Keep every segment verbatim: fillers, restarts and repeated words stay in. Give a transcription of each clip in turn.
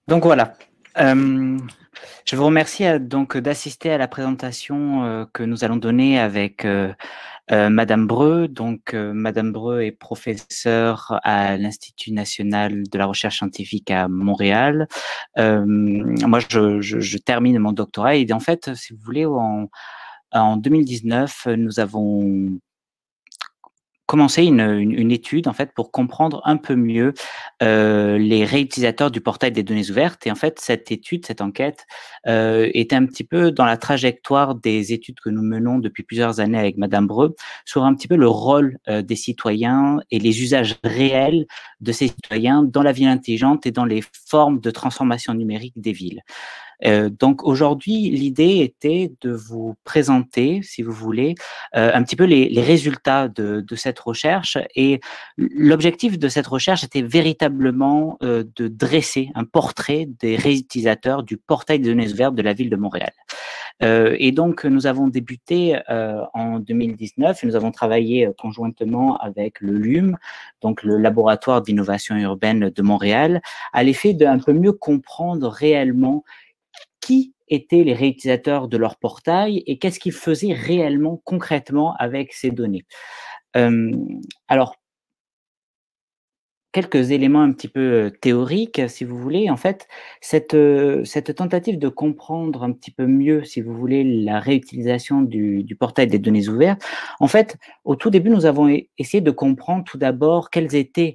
Donc voilà. Euh, je vous remercie euh, donc d'assister à la présentation euh, que nous allons donner avec euh, euh, Madame Breu. Donc euh, Madame Breu est professeure à l'Institut national de la recherche scientifique à Montréal. Euh, moi, je, je, je termine mon doctorat et en fait, si vous voulez, en, en deux mille dix-neuf, nous avons commencer une, une, une étude en fait pour comprendre un peu mieux euh, les réutilisateurs du portail des données ouvertes. Et en fait, cette étude, cette enquête euh, est un petit peu dans la trajectoire des études que nous menons depuis plusieurs années avec Madame Breu sur un petit peu le rôle euh, des citoyens et les usages réels de ces citoyens dans la ville intelligente et dans les formes de transformation numérique des villes. Euh, donc aujourd'hui, l'idée était de vous présenter, si vous voulez, euh, un petit peu les, les résultats de, de cette recherche. Et l'objectif de cette recherche était véritablement euh, de dresser un portrait des réutilisateurs du portail des données ouvertes de la ville de Montréal. Euh, et donc, nous avons débuté euh, en deux mille dix-neuf et nous avons travaillé euh, conjointement avec le L U M, donc le Laboratoire d'innovation urbaine de Montréal, à l'effet d'un peu mieux comprendre réellement qui étaient les réutilisateurs de leur portail et qu'est-ce qu'ils faisaient réellement, concrètement avec ces données. Euh, alors, quelques éléments un petit peu théoriques, si vous voulez. En fait, cette, cette tentative de comprendre un petit peu mieux, si vous voulez, la réutilisation du, du portail des données ouvertes, en fait, au tout début, nous avons essayé de comprendre tout d'abord quelles étaient,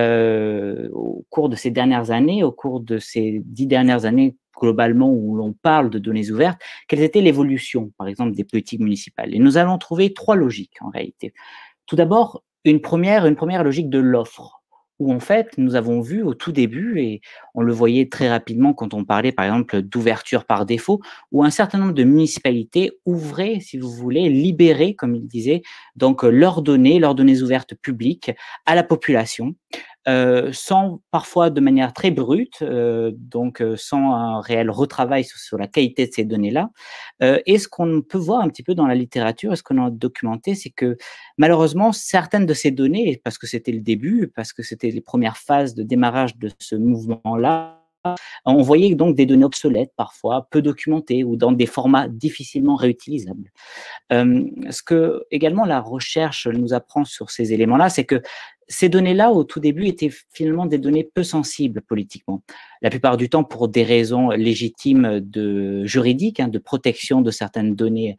euh, au cours de ces dernières années, au cours de ces dix dernières années, globalement, où l'on parle de données ouvertes, quelles étaient l'évolution, par exemple, des politiques municipales. Et nous allons trouver trois logiques, en réalité. Tout d'abord, une première, une première logique de l'offre, où en fait, nous avons vu au tout début, et on le voyait très rapidement quand on parlait par exemple d'ouverture par défaut, où un certain nombre de municipalités ouvraient, si vous voulez, libéraient, comme il disait, donc leurs données, leurs données ouvertes publiques à la population, euh, sans parfois de manière très brute, euh, donc euh, sans un réel retravail sur, sur la qualité de ces données-là. Euh, et ce qu'on peut voir un petit peu dans la littérature, et ce qu'on a documenté, c'est que malheureusement, certaines de ces données, parce que c'était le début, parce que c'était les premières phases de démarrage de ce mouvement-là, on voyait donc des données obsolètes parfois, peu documentées ou dans des formats difficilement réutilisables. Euh, ce que également la recherche nous apprend sur ces éléments-là, c'est que ces données-là, au tout début, étaient finalement des données peu sensibles politiquement. La plupart du temps, pour des raisons légitimes de juridiques, hein, de protection de certaines données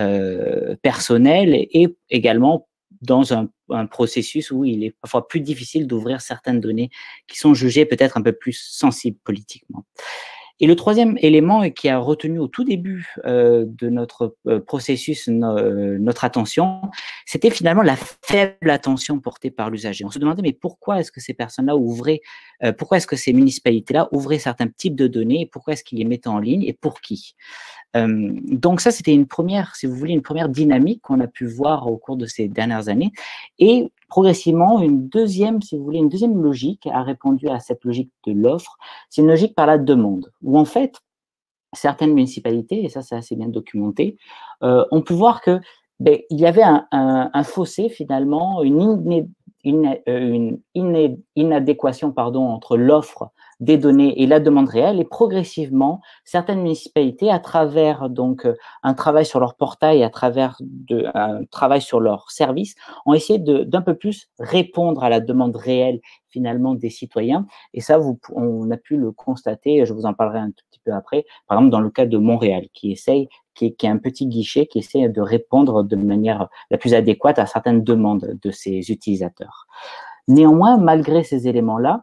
euh, personnelles, et également dans un, un processus où il est parfois plus difficile d'ouvrir certaines données qui sont jugées peut-être un peu plus sensibles politiquement. Et le troisième élément qui a retenu au tout début euh, de notre euh, processus no, euh, notre attention, c'était finalement la faible attention portée par l'usager. On se demandait mais pourquoi est-ce que ces personnes-là ouvraient, euh, pourquoi est-ce que ces municipalités-là ouvraient certains types de données et pourquoi est-ce qu'ils les mettaient en ligne et pour qui? Euh, donc ça, c'était une première, si vous voulez, une première dynamique qu'on a pu voir au cours de ces dernières années. Et progressivement, une deuxième, si vous voulez, une deuxième logique a répondu à cette logique de l'offre. C'est une logique par la demande, où en fait, certaines municipalités, et ça c'est assez bien documenté, euh, on peut voir que ben, il y avait un, un, un fossé finalement, une, iné, une, une iné, inadéquation pardon, entre l'offre des données et la demande réelle, et progressivement, certaines municipalités, à travers donc un travail sur leur portail, à travers de, un travail sur leur service, ont essayé d'un peu plus répondre à la demande réelle finalement des citoyens. Et ça, vous, on a pu le constater, je vous en parlerai un tout petit peu après, par exemple dans le cas de Montréal, qui essaye, qui est, qui est un petit guichet qui essaie de répondre de manière la plus adéquate à certaines demandes de ses utilisateurs. Néanmoins, malgré ces éléments-là,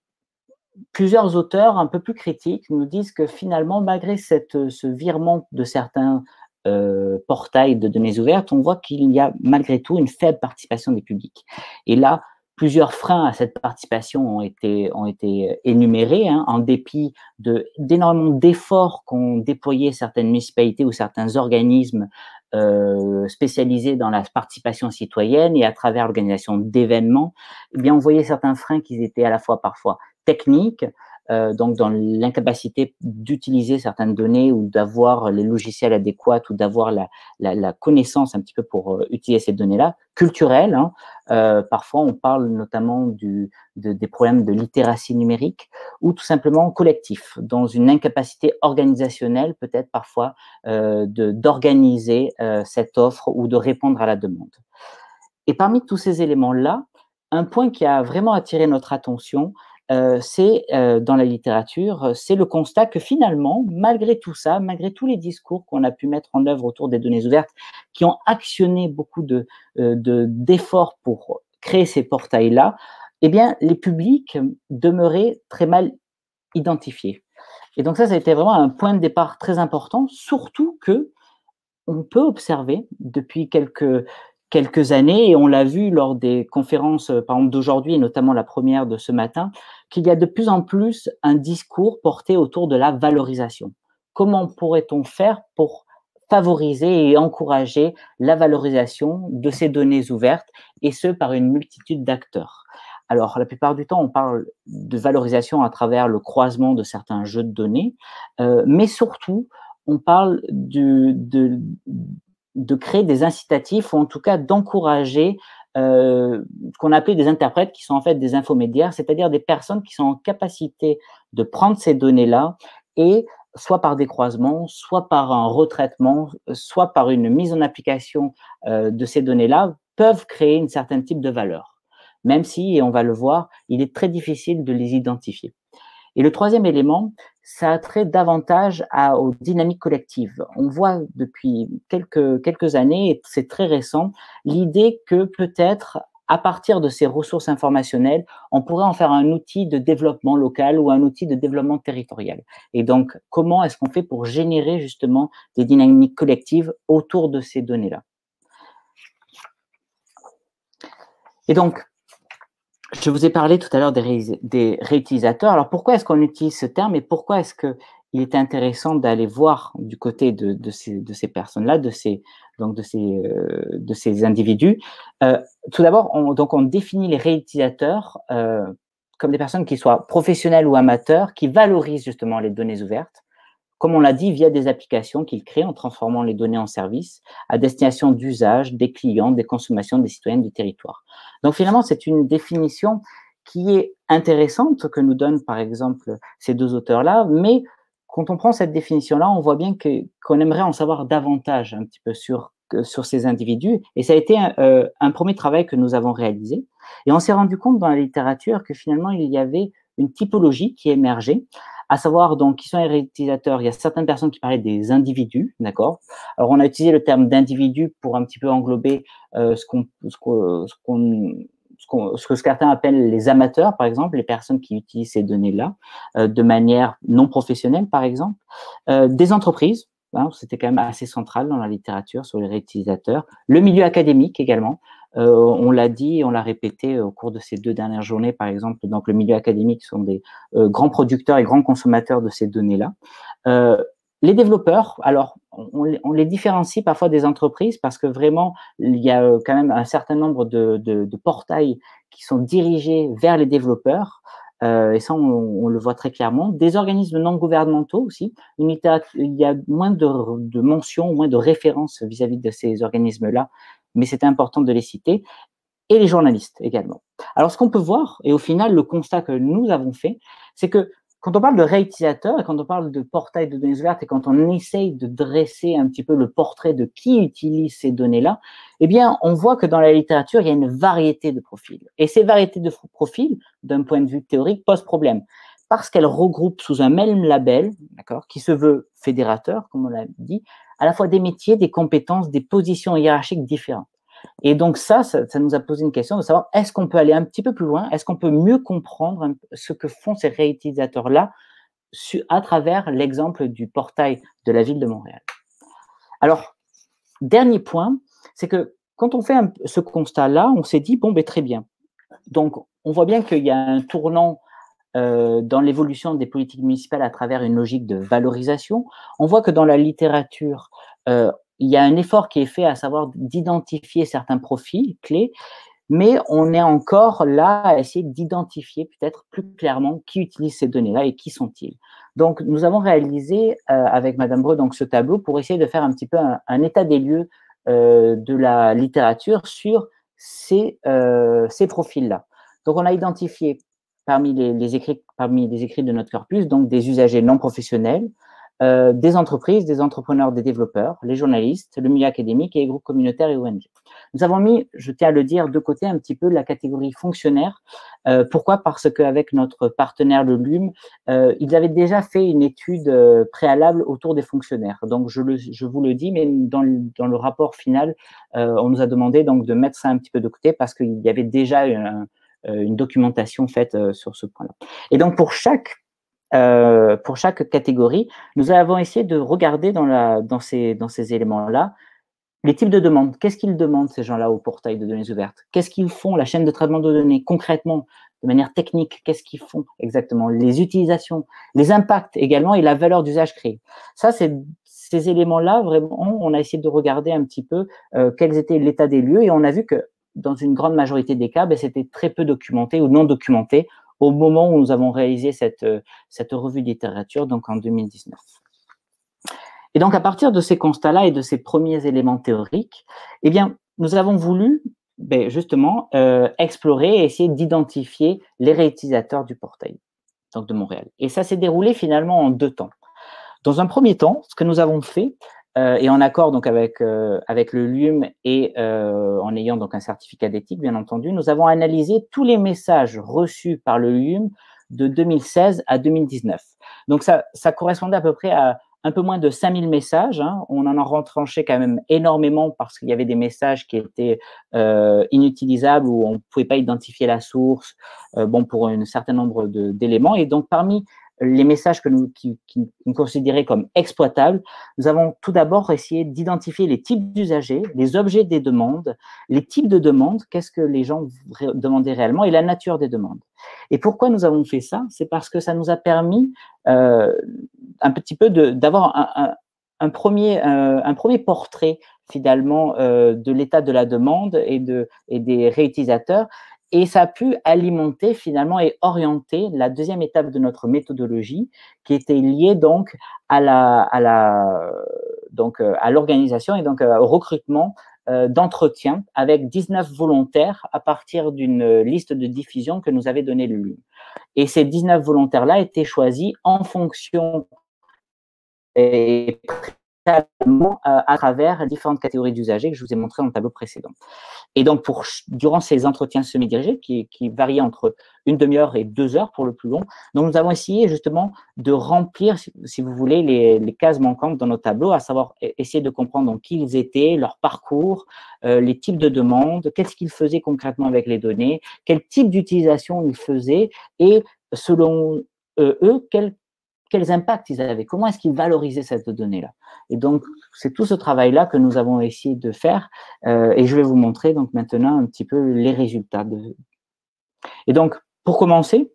plusieurs auteurs un peu plus critiques nous disent que finalement, malgré cette, ce virement de certains euh, portails de données ouvertes, on voit qu'il y a malgré tout une faible participation des publics. Et là, plusieurs freins à cette participation ont été, ont été énumérés, hein, en dépit d'énormément d'efforts qu'ont déployé certaines municipalités ou certains organismes euh, spécialisés dans la participation citoyenne et à travers l'organisation d'événements. Eh bien, on voyait certains freins qui étaient à la fois parfois techniques, euh, donc dans l'incapacité d'utiliser certaines données ou d'avoir les logiciels adéquats ou d'avoir la, la, la connaissance un petit peu pour euh, utiliser ces données-là, culturelles. Hein. Euh, parfois, on parle notamment du, de, des problèmes de littératie numérique ou tout simplement collectif, dans une incapacité organisationnelle peut-être parfois euh, d'organiser euh, cette offre ou de répondre à la demande. Et parmi tous ces éléments-là, un point qui a vraiment attiré notre attention, euh, c'est euh, dans la littérature, c'est le constat que finalement, malgré tout ça, malgré tous les discours qu'on a pu mettre en œuvre autour des données ouvertes, qui ont actionné beaucoup de, euh, de, d'efforts pour créer ces portails-là, eh bien, les publics demeuraient très mal identifiés. Et donc ça, ça a été vraiment un point de départ très important, surtout que on peut observer depuis quelques, quelques années, et on l'a vu lors des conférences, par exemple, d'aujourd'hui, et notamment la première de ce matin, qu'il y a de plus en plus un discours porté autour de la valorisation. Comment pourrait-on faire pour favoriser et encourager la valorisation de ces données ouvertes, et ce, par une multitude d'acteurs? Alors, la plupart du temps, on parle de valorisation à travers le croisement de certains jeux de données, euh, mais surtout, on parle de, de, de créer des incitatifs, ou en tout cas d'encourager euh, ce qu'on appelle des interprètes, qui sont en fait des infomédiaires, c'est-à-dire des personnes qui sont en capacité de prendre ces données-là et soit par des croisements, soit par un retraitement, soit par une mise en application euh, de ces données-là, peuvent créer un certain type de valeur. Même si, et on va le voir, il est très difficile de les identifier. Et le troisième élément, ça a trait davantage à, aux dynamiques collectives. On voit depuis quelques, quelques années, et c'est très récent, l'idée que peut-être, à partir de ces ressources informationnelles, on pourrait en faire un outil de développement local ou un outil de développement territorial. Et donc, comment est-ce qu'on fait pour générer justement des dynamiques collectives autour de ces données-là? Et donc, je vous ai parlé tout à l'heure des, ré, des réutilisateurs. Alors, pourquoi est-ce qu'on utilise ce terme et pourquoi est-ce qu'il est intéressant d'aller voir du côté de, de ces, de ces personnes-là, de ces, donc de ces, euh, de ces individus? euh, Tout d'abord, on, donc on définit les réutilisateurs euh, comme des personnes qui soient professionnelles ou amateurs, qui valorisent justement les données ouvertes, comme on l'a dit, via des applications qu'ils créent en transformant les données en services à destination d'usage des clients, des consommations, des citoyens du territoire. Donc finalement, c'est une définition qui est intéressante que nous donnent par exemple ces deux auteurs-là, mais quand on prend cette définition-là, on voit bien que, qu'on aimerait en savoir davantage un petit peu sur, sur ces individus. Et ça a été un, euh, un premier travail que nous avons réalisé. Et on s'est rendu compte dans la littérature que finalement, il y avait une typologie qui émergeait, à savoir donc qui sont les réutilisateurs. Il y a certaines personnes qui parlaient des individus, d'accord. Alors on a utilisé le terme d'individu pour un petit peu englober euh, ce qu'on ce qu'on ce qu'on ce, qu'on, ce que certains appellent les amateurs, par exemple, les personnes qui utilisent ces données-là euh, de manière non professionnelle, par exemple, euh, des entreprises. Hein, c'était quand même assez central dans la littérature sur les réutilisateurs. Le milieu académique également. Euh, on l'a dit, on l'a répété au cours de ces deux dernières journées, par exemple. Donc, le milieu académique sont des euh, grands producteurs et grands consommateurs de ces données-là. Euh, les développeurs, alors, on, on les différencie parfois des entreprises parce que vraiment, il y a quand même un certain nombre de, de, de portails qui sont dirigés vers les développeurs. Euh, et ça, on, on le voit très clairement. Des organismes non gouvernementaux aussi. Une il y a moins de, de mentions, moins de références vis-à-vis de ces organismes-là, mais c'est important de les citer. Et les journalistes également. Alors, ce qu'on peut voir, et au final, le constat que nous avons fait, c'est que quand on parle de réutilisateurs, et quand on parle de portail de données ouvertes, et quand on essaye de dresser un petit peu le portrait de qui utilise ces données-là, eh bien, on voit que dans la littérature, il y a une variété de profils. Et ces variétés de profils, d'un point de vue théorique, posent problème. Parce qu'elles regroupent sous un même label, d'accord, qui se veut fédérateur, comme on l'a dit, à la fois des métiers, des compétences, des positions hiérarchiques différentes. Et donc ça, ça, ça nous a posé une question de savoir, est-ce qu'on peut aller un petit peu plus loin? Est-ce qu'on peut mieux comprendre ce que font ces réutilisateurs-là à travers l'exemple du portail de la ville de Montréal? Alors, dernier point, c'est que quand on fait un, ce constat-là, on s'est dit, bon, ben très bien. Donc, on voit bien qu'il y a un tournant euh, dans l'évolution des politiques municipales à travers une logique de valorisation. On voit que dans la littérature, euh, il y a un effort qui est fait, à savoir d'identifier certains profils clés, mais on est encore là à essayer d'identifier peut-être plus clairement qui utilise ces données-là et qui sont-ils. Donc, nous avons réalisé euh, avec Madame Breu donc, ce tableau pour essayer de faire un petit peu un, un état des lieux euh, de la littérature sur ces, euh, ces profils-là. Donc, on a identifié parmi les, les, écrits, parmi les écrits de notre corpus donc des usagers non professionnels, euh, des entreprises, des entrepreneurs, des développeurs, les journalistes, le milieu académique et les groupes communautaires et O N G. Nous avons mis, je tiens à le dire, de côté un petit peu la catégorie fonctionnaire. Euh, pourquoi? Parce qu'avec notre partenaire, le L U M, euh, ils avaient déjà fait une étude euh, préalable autour des fonctionnaires. Donc, je, le, je vous le dis, mais dans le, dans le rapport final, euh, on nous a demandé donc de mettre ça un petit peu de côté parce qu'il y avait déjà un, une documentation faite euh, sur ce point-là. Et donc, pour chaque Euh, pour chaque catégorie, nous avons essayé de regarder dans, la, dans ces, dans ces éléments-là les types de demandes. Qu'est-ce qu'ils demandent, ces gens-là, au portail de données ouvertes? Qu'est-ce qu'ils font, la chaîne de traitement de données, concrètement, de manière technique? Qu'est-ce qu'ils font exactement? Les utilisations, les impacts également et la valeur d'usage créée. Ça, c'est ces éléments-là, vraiment, on a essayé de regarder un petit peu euh, quels étaient l'état des lieux et on a vu que dans une grande majorité des cas, ben, c'était très peu documenté ou non documenté au moment où nous avons réalisé cette, cette revue de littérature, donc en deux mille dix-neuf. Et donc, à partir de ces constats-là et de ces premiers éléments théoriques, eh bien, nous avons voulu ben, justement euh, explorer et essayer d'identifier les réutilisateurs du portail, donc de Montréal. Et ça s'est déroulé finalement en deux temps. Dans un premier temps, ce que nous avons fait, euh, et en accord donc avec, euh, avec le L U M et euh, en ayant donc un certificat d'éthique, bien entendu, nous avons analysé tous les messages reçus par le L U M de deux mille seize à deux mille dix-neuf. Donc, ça, ça correspondait à peu près à un peu moins de cinq mille messages. Hein. On en a retranché quand même énormément parce qu'il y avait des messages qui étaient euh, inutilisables ou on ne pouvait pas identifier la source euh, bon, pour un certain nombre d'éléments. Et donc, parmi les messages que nous, qui, qui nous considéraient comme exploitables, nous avons tout d'abord essayé d'identifier les types d'usagers, les objets des demandes, les types de demandes, qu'est-ce que les gens demandaient réellement et la nature des demandes. Et pourquoi nous avons fait ça? C'est parce que ça nous a permis euh, un petit peu d'avoir un, un, un, premier, un, un premier portrait finalement euh, de l'état de la demande et, de, et des réutilisateurs. Et ça a pu alimenter finalement et orienter la deuxième étape de notre méthodologie qui était liée donc à la, à la, donc à l'organisation et donc au recrutement euh, d'entretien avec dix-neuf volontaires à partir d'une liste de diffusion que nous avait donnée le L U M. Et ces dix-neuf volontaires-là étaient choisis en fonction et à travers différentes catégories d'usagers que je vous ai montré dans le tableau précédent. Et donc, pour, durant ces entretiens semi-dirigés, qui, qui variaient entre une demi-heure et deux heures pour le plus long, donc nous avons essayé justement de remplir, si, si vous voulez, les, les cases manquantes dans nos tableaux, à savoir essayer de comprendre donc, qui ils étaient, leur parcours, euh, les types de demandes, qu'est-ce qu'ils faisaient concrètement avec les données, quel type d'utilisation ils faisaient et selon euh, eux, quel quels impacts ils avaient, comment est-ce qu'ils valorisaient cette donnée-là. Et donc, c'est tout ce travail-là que nous avons essayé de faire euh, et je vais vous montrer donc maintenant un petit peu les résultats. De... Et donc, pour commencer,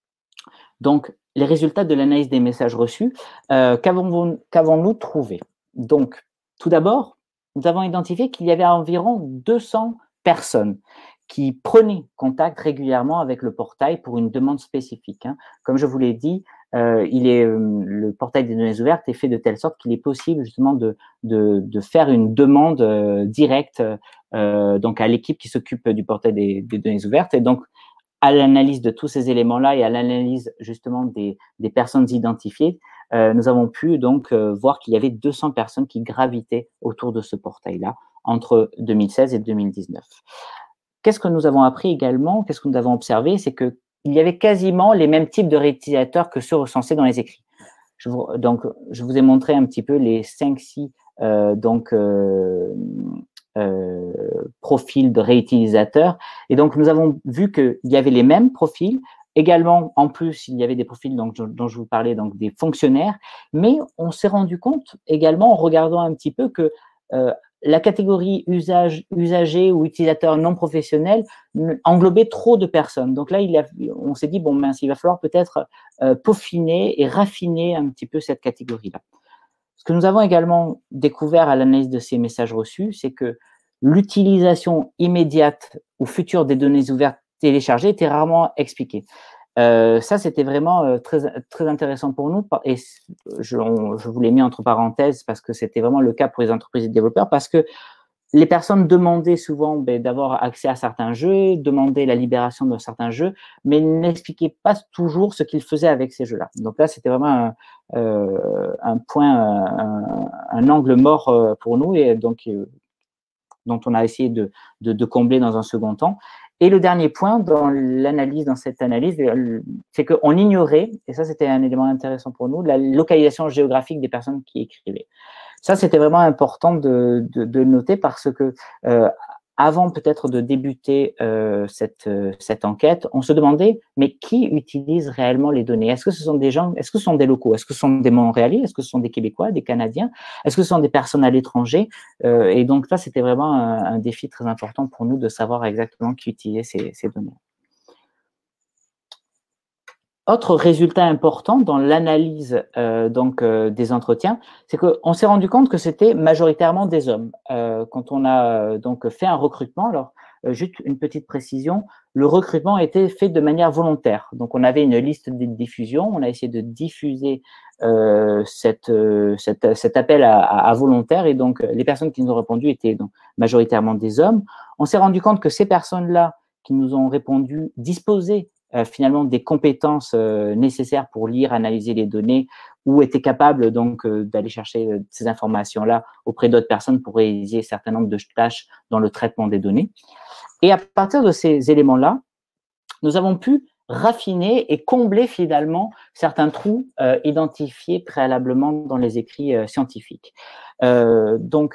donc, les résultats de l'analyse des messages reçus, euh, qu'avons-nous qu'avons-nous trouvé? Donc, tout d'abord, nous avons identifié qu'il y avait environ deux cents personnes qui prenaient contact régulièrement avec le portail pour une demande spécifique. Hein. Comme je vous l'ai dit, euh, il est, euh, le portail des données ouvertes est fait de telle sorte qu'il est possible justement de, de, de faire une demande euh, directe euh, donc à l'équipe qui s'occupe du portail des, des données ouvertes. Et donc, à l'analyse de tous ces éléments-là et à l'analyse justement des, des personnes identifiées, euh, nous avons pu donc euh, voir qu'il y avait deux cents personnes qui gravitaient autour de ce portail-là entre deux mille seize et deux mille dix-neuf. Qu'est-ce que nous avons appris également? Qu'est-ce que nous avons observé? C'est qu'il y avait quasiment les mêmes types de réutilisateurs que ceux recensés dans les écrits. Je vous, donc, je vous ai montré un petit peu les cinq six euh, donc, euh, euh, profils de réutilisateurs. Et donc, nous avons vu qu'il y avait les mêmes profils. Également, en plus, il y avait des profils donc, dont je vous parlais, donc des fonctionnaires. Mais on s'est rendu compte également, en regardant un petit peu, que euh, la catégorie usage, usager ou utilisateur non professionnel englobait trop de personnes. Donc là, il a, on s'est dit, bon, mince, il va falloir peut-être euh, peaufiner et raffiner un petit peu cette catégorie-là. Ce que nous avons également découvert à l'analyse de ces messages reçus, c'est que l'utilisation immédiate ou future des données ouvertes téléchargées était rarement expliquée. Euh, ça, c'était vraiment euh, très, très intéressant pour nous et je, on, je vous l'ai mis entre parenthèses parce que c'était vraiment le cas pour les entreprises et développeurs parce que les personnes demandaient souvent ben, d'avoir accès à certains jeux, demandaient la libération de certains jeux, mais n'expliquaient pas toujours ce qu'ils faisaient avec ces jeux-là. Donc là, c'était vraiment un, euh, un point, un, un angle mort euh, pour nous et donc euh, dont on a essayé de, de, de combler dans un second temps. Et le dernier point dans l'analyse, dans cette analyse, c'est qu'on ignorait, et ça c'était un élément intéressant pour nous, la localisation géographique des personnes qui écrivaient. Ça, c'était vraiment important de, de, de noter parce que euh, avant peut-être de débuter euh, cette, euh, cette enquête, on se demandait, mais qui utilise réellement les données? Est-ce que ce sont des gens, est-ce que ce sont des locaux? Est-ce que ce sont des Montréalais? Est-ce que ce sont des Québécois, des Canadiens? Est-ce que ce sont des personnes à l'étranger? euh, Et donc là, c'était vraiment un, un défi très important pour nous de savoir exactement qui utilisait ces, ces données. Autre résultat important dans l'analyse euh, donc euh, des entretiens, c'est qu'on s'est rendu compte que c'était majoritairement des hommes. Euh, quand on a euh, donc fait un recrutement, alors euh, juste une petite précision, le recrutement a été fait de manière volontaire. Donc on avait une liste de diffusion, on a essayé de diffuser euh, cette, euh, cette, cet appel à, à, à volontaire et donc les personnes qui nous ont répondu étaient donc majoritairement des hommes. On s'est rendu compte que ces personnes-là qui nous ont répondu disposaient Euh, finalement des compétences euh, nécessaires pour lire, analyser les données ou étaient capables donc euh, d'aller chercher euh, ces informations-là auprès d'autres personnes pour réaliser un certain nombre de tâches dans le traitement des données. Et à partir de ces éléments-là, nous avons pu raffiner et combler finalement certains trous euh, identifiés préalablement dans les écrits euh, scientifiques. Euh, donc,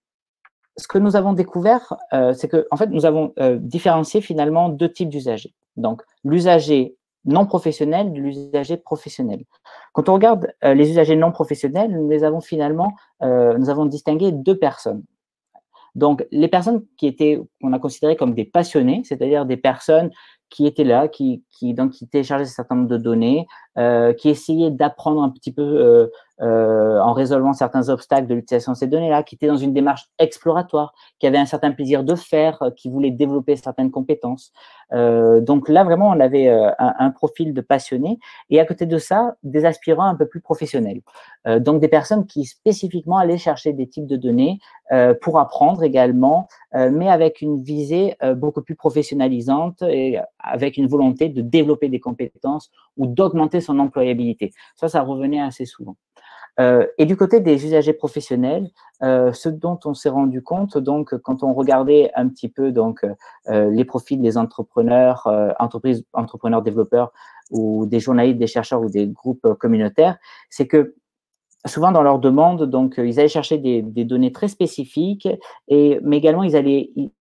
ce que nous avons découvert, euh, c'est que en fait, nous avons euh, différencié finalement deux types d'usagers. Donc, l'usager non professionnel de l'usager professionnel. Quand on regarde euh, les usagers non professionnels, nous les avons finalement, euh, nous avons distingué deux personnes. Donc, les personnes qui étaient, qu'on a considérées comme des passionnés, c'est-à-dire des personnes qui étaient là, qui, qui, donc, qui téléchargeaient un certain nombre de données, euh, qui essayaient d'apprendre un petit peu euh, euh, en résolvant certains obstacles de l'utilisation de ces données-là, qui étaient dans une démarche exploratoire, qui avaient un certain plaisir de faire, euh, qui voulaient développer certaines compétences. Euh, donc là, vraiment, on avait euh, un, un profil de passionnés et à côté de ça, des aspirants un peu plus professionnels. Euh, donc des personnes qui spécifiquement allaient chercher des types de données euh, pour apprendre également, euh, mais avec une visée euh, beaucoup plus professionnalisante et avec une volonté de développer des compétences ou d'augmenter son employabilité. Ça, ça revenait assez souvent. Euh, et du côté des usagers professionnels, euh, ce dont on s'est rendu compte, donc, quand on regardait un petit peu donc euh, les profils des entrepreneurs, euh, entreprises, entrepreneurs, développeurs ou des journalistes, des chercheurs ou des groupes communautaires, c'est que souvent dans leurs demandes, donc ils allaient chercher des, des données très spécifiques, et mais également ils allaient